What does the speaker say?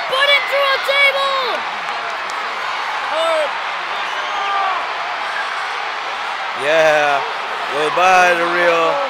put it through a table! Yeah, goodbye, Del Rio.